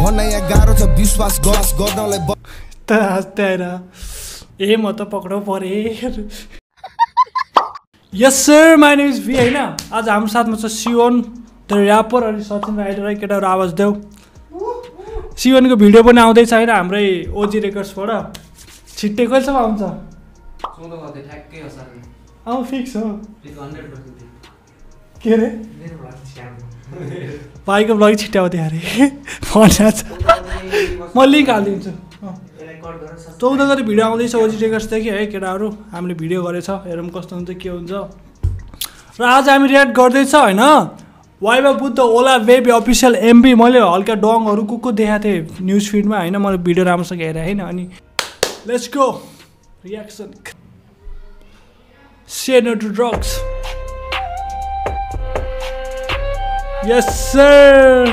भन्न यहाँ गाह्रो छ विश्वास गर्नलाई त हस्ताएर ए म त पक्राउ परे yes sir my name is भी हैन आज हाम्रो साथमा छ शिवन द र्यापर अनि सचिन राइडर केटाहरु आवाज देऊ शिवनको भिडियो पनि आउँदैछ हैन हाम्रै ओजी रेकर्ड्सबाट छिट्टै कहिलेसम्म आउँछ 14 गते ठ्याक्कै हो सर आउ फिक्स हो 100% के रे मेरो भ्लग छ्याम भाइको भ्लग छिट्याउँदै अरे म लिङ्क हालिदिन्छु 14 गते भिडियो आउँदैछ ओजी रेकर्ड्सदेखि है केटाहरु हामीले भिडियो गरेछ हेरौँ कस्तो हुन्छ के हुन्छ र आज हामी रियाक्ट गर्दैछ हैन वाइबा बुद्ध ओला बेबी अफिसियल एमबी मैले हल्का डङहरु कुकु देखाएको थिएँ न्युज फिडमा हैन मैले भिडियो राम्रोसँग हेरेँ हैन अनि let's go reaction say no to drugs yes sir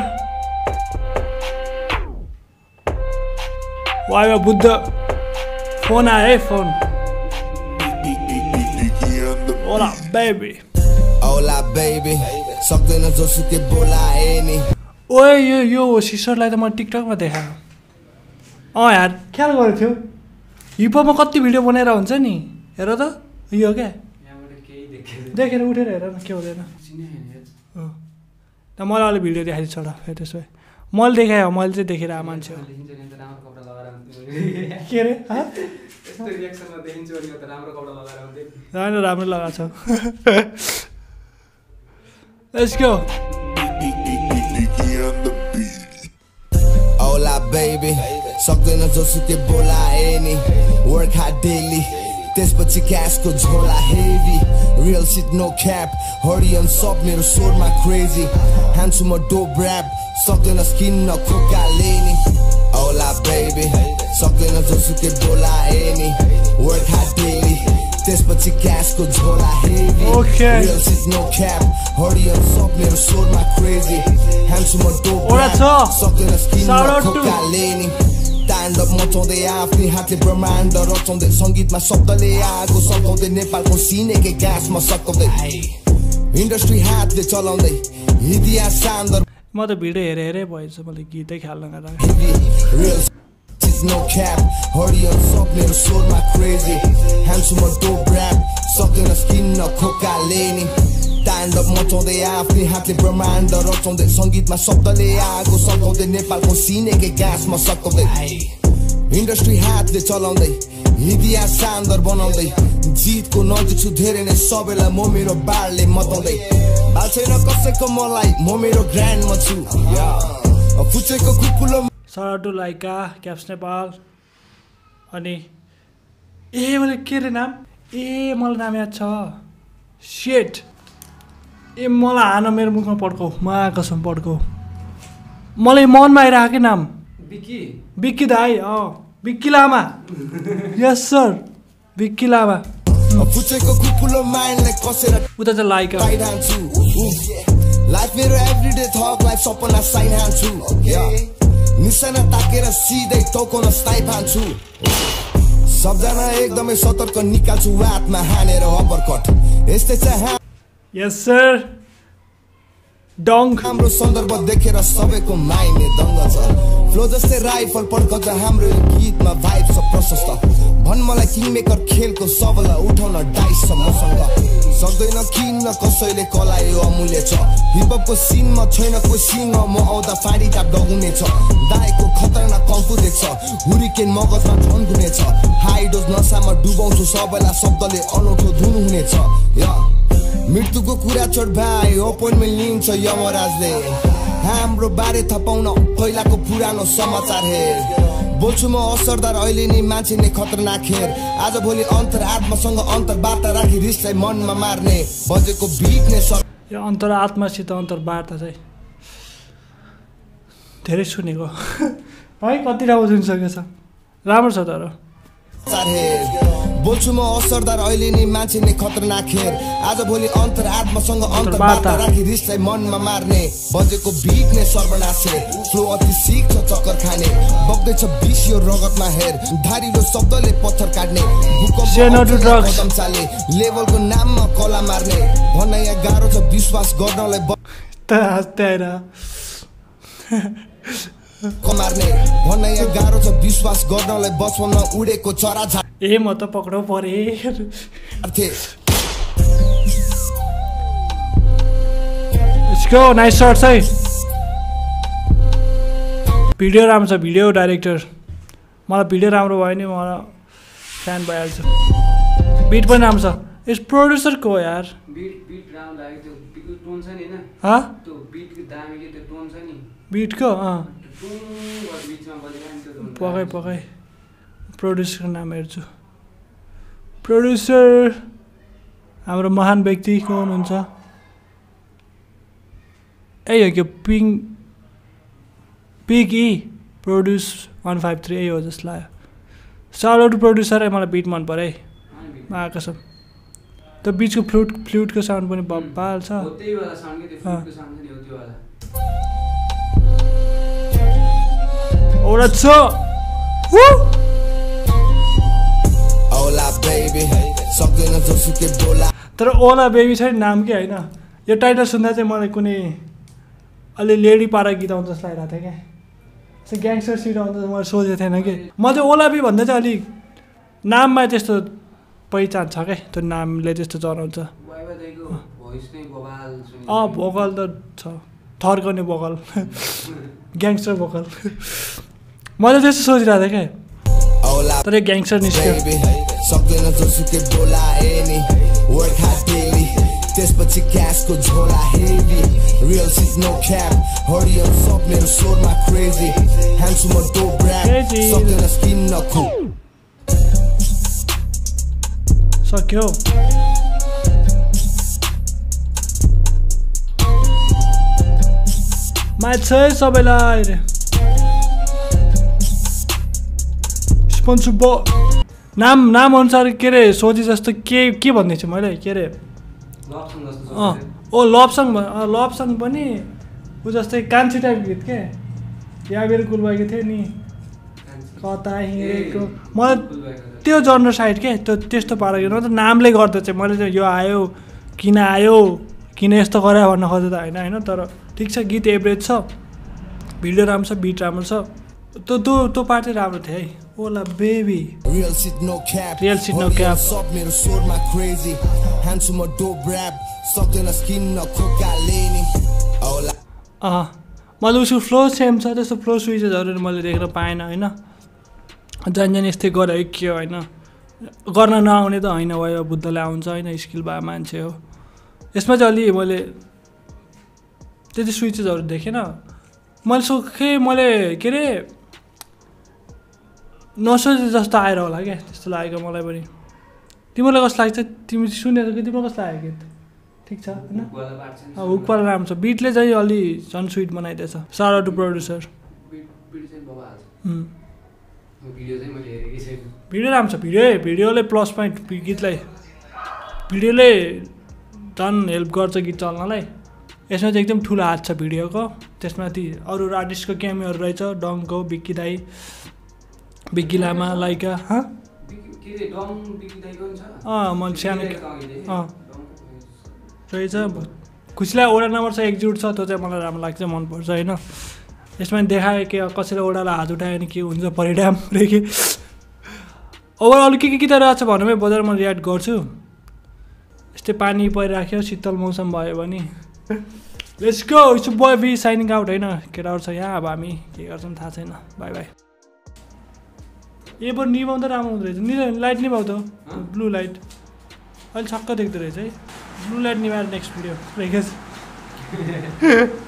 वाइबा बुद्ध फोन आयो है फोन ओला बेबी सक्दैन जोसुकै बोलाए नि ओए यो सिस्टरलाई त म टिकटकमा देखाएँ यार ख्याल गरेको थियो हिपहपमा कति भिडियो बनाएर हुन्छ नि हेर त यो क्या देखेर उठेर हेर न के हुँदैन मलाई अहिले भिडियो देखाइदिन्छ एउटा त्यसो भए मैले देखाएँ मैले चाहिँ देखेर मान्छे के अरे राम्रो लगाएको छ Let's go. Ola baby, सक्दैन जोसुकै बोलाए नि work hard daily त्यसपछि क्याशको झोला heavy real shit no cap हरियन सब मेरो स्वरमा crazy हान्छु म dope rap सक्दैन स्किन न खोकाले नि Ola baby, सक्दैन जोसुकै बोलाए नि work hard daily त्यसपछि क्याशको झोला heavy real shit no cap हरियन सब मेरो स्वरमा crazy हान्छु म dope rap सक्दैन स्किन न खोकाले नि ताण्डव मचाउँदै आफ्नै हातले ब्रह्माण्ड रचाउँदै सङ्गीतमा शब्दले आगो सल्काउँदै नेपालको सिनेकै ग्यासमा सकाउँदै इन्डस्ट्री हातले चलाउँदै इतिहास शानदार म त भिडियो हेरेरै भएछ मैले गीतै ख्याल नगरेर no cap हरियन सब मेरो स्वरमा crazy हान्छु म dope rap सक्दैन स्किन न खोकाले नि ताण्डव मचाउँदै आफ्नै हातले ब्रह्माण्ड रचाउँदै सङ्गीतमा शब्दले आगो सल्काउँदै नेपालको सिनेकै ग्यासमा सकाउँदै इन्डस्ट्री हातले चलाउँदै इतिहास शानदार बनाउँदै जितको नजिक छु धेरै नै सबैलाई म मेरो बारले मताउँदै बाल छैन कसैको मलाई म मेरो ग्रान्डमा छु फुचेको कुकुलो सराटु लाइका क्याप्स नेपाल अनि मैले के रे नाम मलाई नाम याद छ सेट मलाई हान मेरो मुखमा पड्काउ कसम पड्काउ मलाई मनमा आइरहेको नाम बिक्की दाई बिक्की लामा यस सर बिक्की लामा फुचेको कुकुलो माइन्डलाई कसेर उता चाहिँ लाइका लाइफ मेरो एभ्रीडे थक लाइफ सपना साइन हान्छु निशाना ताकेर सिधै टोकोन स्टाइप हान्छु सबजना एकदमै सतर्क निकाल्छु वातमा हानेर अपरकट यस्तै चाहिँ यस सर डङ हाम्रो सन्दर्भ देखेर सबैको माइने दङ्ग छ फ्लो जस्तै राइफल पड्काउँछ हाम्रो गीतमा भाइब छ प्रशस्त भन मलाई किङ मेकर खेलको सबलाई उठाउन डाइस छ मसँग सक्दैन किन्न कसैले कलायो अमूल्य छ हिपहपको सिनमा छैन कोही सिंह म आउँदा फाडी टाप डगुने छ दाइको खतरनाक कम्पु देख्छ हुरिकेन मगजमा झन्कुने छ हाई डोज नसामा डुबाउँछु सबैलाई शब्दले अनौठो धुनु हुनेछ मृत्युको कुरा चोट भाइ अपोइन्टमेन्ट लिन्छ यमराजले हाम्रो बारे थपाउन पहिलाको पुरानो समाचार हेर बोल्छु म असरदार अहिले नि मान्छे नै खतरनाक हेर आज भोलि अन्तर आत्मासँग अन्तर्वार्ता राखी रिसलाई मनमा मार्ने बजेको बिट नै यो अन्तर आत्मासित अन्तर्वार्ता चाहिँ धेरै सुनेको है कति राम्रो सुनिसकेको छ राम्रो छ तर बोल्छु म असरदार अहिले नि मान्छे नै खतरनाक हेर आज भोलि अन्तर आत्मासँग अन्तर्वार्ता राखी रिसलाई मनमा मार्ने बजेको बिट नै सर्वनाश फ्लो अति सिक छ चक्कर खाने बग्दैछ विष यो रगतमा हेर धारिलो शब्दले पत्थर काट्ने भूकम्प चाले लेभलको नाममा कला मार्ने भन्न यहाँ गाह्रो छ विश्वास गर्नलाई कमार्ने भन्न यहाँ गाह्रो छ विश्वास गर्नलाई बचपनमा उडेको चरा झा ए म त पक्राउ परे Let's go, nice shots है भिडियो राम्रो छ भिडियो डाइरेक्टर मलाई भिडियो राम्रो भयो नि मलाई फ्यान भइहाल्छ बिट पनि राम्रो छ यस प्रोड्युसर को यार बिट राम्रो लाग्यो त्यो टोन छ नि हैन त्यो बिटको दामीले त्यो टोन छ नि बिटको बिचमा बजिरहेको त्यो पकाइ पकाइ प्रोड्युसरको नाम हेर्छु प्रोड्युसर हाम्रो महान व्यक्ति को हुनुहुन्छ ए हो कि पिग ई प्रोड्युस 153 ए हो जस्तो लाग्यो साउट आउट प्रोड्युसर मलाई बिट मन पऱ्यो है महाकसम त्यो बिचको फ्लुटको साउन्ड पनि बब्बाल छ त्यही वाला साउन्ड के त्यो फ्लुटको साउन्ड नि हो त्यो वाला ओला छ ओला बेबी सक्दैन जसुकै बोला तर ओला बेबी छ नि नाम के हैन यो टाइटल सुन्दा चाहिँ मलाई कुनै अलि लेडी पारा गीत आउँछ जस्तो लागिरहेको थियो क्या त्यो ग्याङ्स्टर सिट आउँछ मैले सोचेको थिएन कि म चाहिँ ओला बी भन्दा चाहिँ अलिक नाममा त्यस्तो पहिचान छ क्या त्यो नामले त्यस्तो चलाउँछ वाइबा दाइको भोइस नै बवाल सुनि भोकल त छ थर्कने भोकल ग्याङ्स्टर भोकल मैले त्यस्तो सोचिरहेको थिएँ क्या तर ग्याङ्स्टर निस्क्यो सक्दैन जसुकै बोला एनी वर्क हार्ड डेली त्यसपछि क्याशको झोला heavy real shit no cap हरियो सब मेरो सोरमा क्रेजी ह्यान्डसम डो ब्र्याक सक्दैन स्किन नखु सक्यो म्याच छ है सबैलाई स्पोन्सर नाम अनुसार के अरे सोचे जस्तो के भन्दै छु मैले के अरे लभ सङ पनि ऊ जस्तै कान्छी टाइप गीत के या मेरो कुलबाईको थियो नि कता हिँडेको मलाई त्यो जनर साइड के त्यस्तो पाराको न त नामले गर्दा चाहिँ मैले चाहिँ यो आयो किन यस्तो गरे भन्न खोजेको त होइन तर ठिक छ गीत एभरेज छ भिडियो राम्रो छ बिट राम्रो छ त्यो पार्ट चाहिँ राम्रो थियो है ओला baby real shit no cap सब मेरो सोरमा क्रेजी ह्यान्डसम डो ब्र्याक सक्दैन स्किन नखोका लेनी ओला मैले उसको फ्लो सेम छ त्यस्तो फ्लो स्विचेसहरू मैले देख्न पाएन होइन जान यस्तै गरे के होइन गर्न नआउने त होइन वाइबा बुद्धले आउँछ होइन स्किल भए मान्छे हो यसमा चाहिँ अलि मैले त्यति स्विचेसहरू देखेन मैले के अरे नसोचे जस्तो आएर होला क्या त्यस्तो लागेको मलाई पनि तिमीलाई कस्तो लाग्छ तिमी सुनेर कि तिमीलाई कस्तो लाग्यो गीत ठिक छ होइन हुकवाला राम्रो छ बिटले चाहिँ अलि झन् स्विट बनाइदिएछ सारा टु प्रोड्युसर भिडियो राम्रो छ भिडियोले प्लस पोइन्ट गीतलाई भिडियोले झन् हेल्प गर्छ गीत चल्नलाई यसमा चाहिँ एकदम ठुलो हात छ भिडियोको त्यसमाथि अरू आर्टिस्टको क्यामेराहरू रहेछ डङको बिक्की दाई बिक्की लामा लाइका मैले सानो रहेछ खुसीलाई ओडा नम्बर छ एकजुट छ त्यो चाहिँ मलाई राम्रो लाग्छ मनपर्छ होइन यसमा देखायो कि कसैले ओडालाई हात उठायो भने के हुन्छ परिणाम रे कि ओभरअल के रहेछ भन्नुमै बजार म रियाक्ट गर्छु यस्तै पानी परिराख्यो शीतल मौसम भयो भने let's go it's boy B signing out होइन केटाहरू छ यहाँ अब हामी के गर्छौँ थाहा छैन बाई बाई ए बरु निभाउँदा राम्रो हुँदो रहेछ लाइट निभाउ त ब्लू लाइट अहिले छक्क देख्दो रहेछ है ब्लू लाइट निभाएर नेक्स्ट भिडियो